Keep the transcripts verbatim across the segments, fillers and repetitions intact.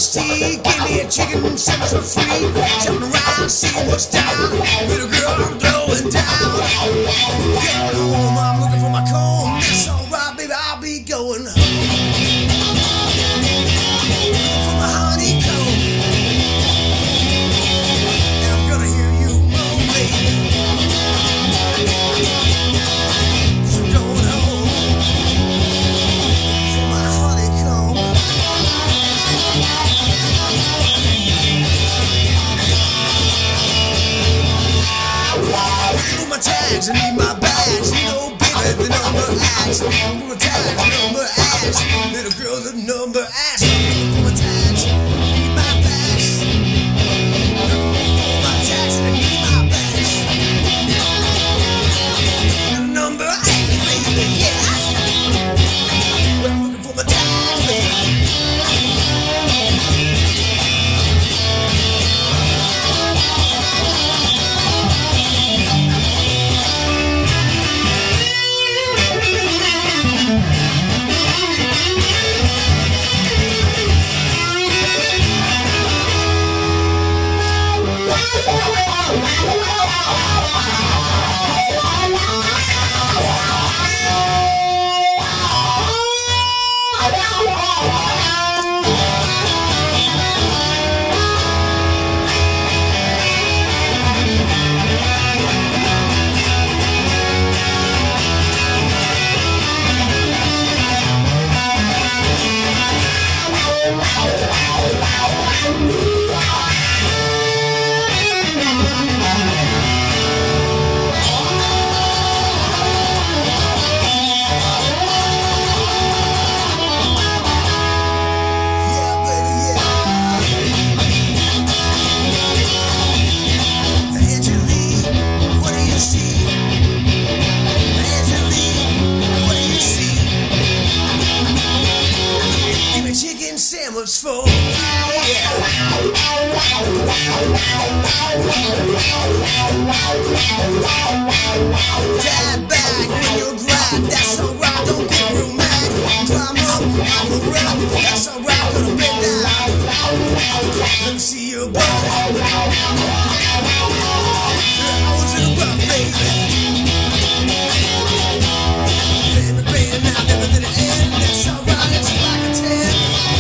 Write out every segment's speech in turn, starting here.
honesty. Give me a chicken sandwich for free. Jumping around, seeing what's down. Little girl, I'm going down. Getting home, I'm looking for my comb. That's alright, baby, I'll be going home. Looking for my honeycomb. And I'm gonna hear you moan, baby. So I'm going home. Looking for my honeycomb. For my tags, I need my bags. You know, baby, the number ass. For my tags, number ass. Little girl, the number ass. For my tags, need my bags. For my tags, I need my bags. The number ass, baby, yeah. Well, I'm looking for my tags, baby. Sandwich for yeah. Dad back when you're glad. That's alright, don't get real mad. Climb up, I'm a run. That's alright, gonna bend down. Let me see your body. I was in a rough, baby. Baby, baby, now never did it end. That's alright, it's like a ten.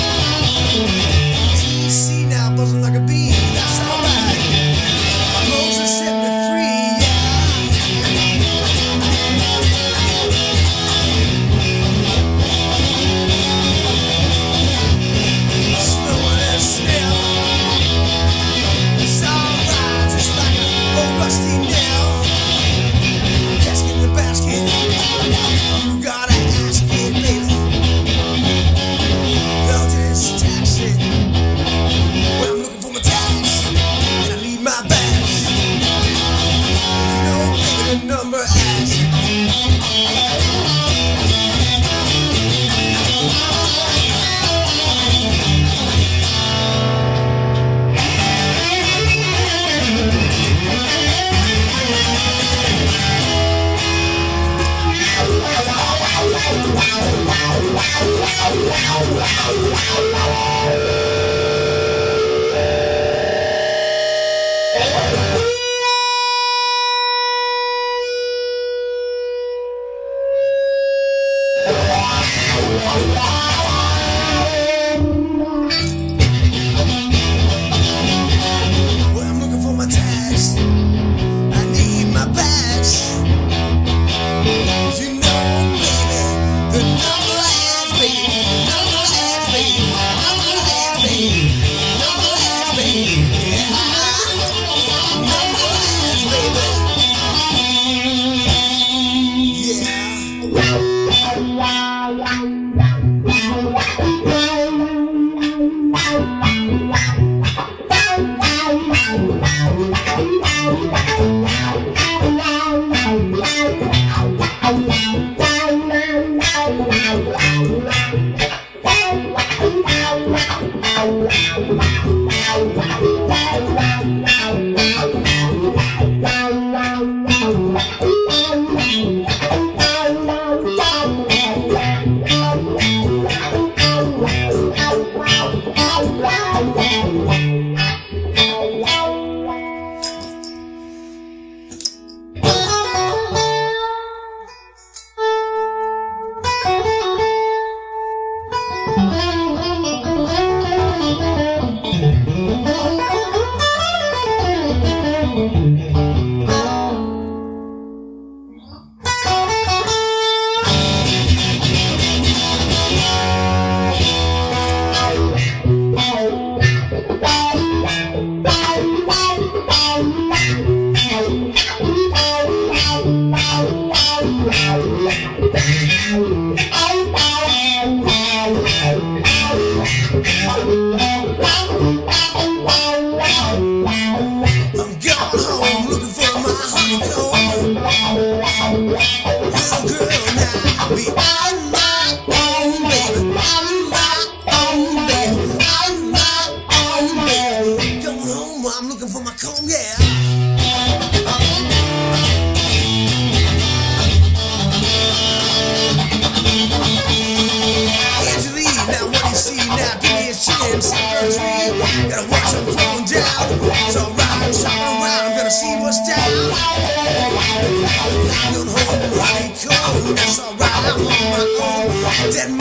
T C now buzzing like a bee, that's alright. Moses set me free, yeah. Slower than snail. It's alright, just like an old rusty nail. Casket in the basket. You gotta ask it, baby. They'll just tax it. When I'm looking for my tags, and I need my bags. You know, baby, the number ass. When I'm looking for my tags, I need my bags. You know, baby, the number ass, baby, number ass, baby, number ass, baby, number ass, baby, yeah, number ass, baby,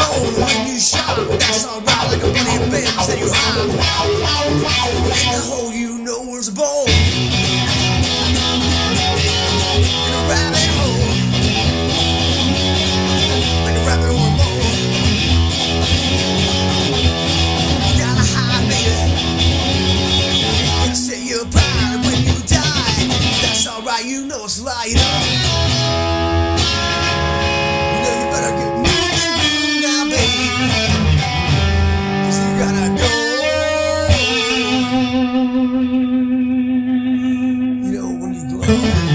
moan when you shout. That's alright, like a bunny bends that you hide. In the hole you know was a bone. In a rabbit hole. Like a rabbit or a mole. You gotta hide, baby. Gonna say you're proud when you die. That's alright, you know it's light up. You know you better get moving now, baby. Cause you gotta go. You know when you glow.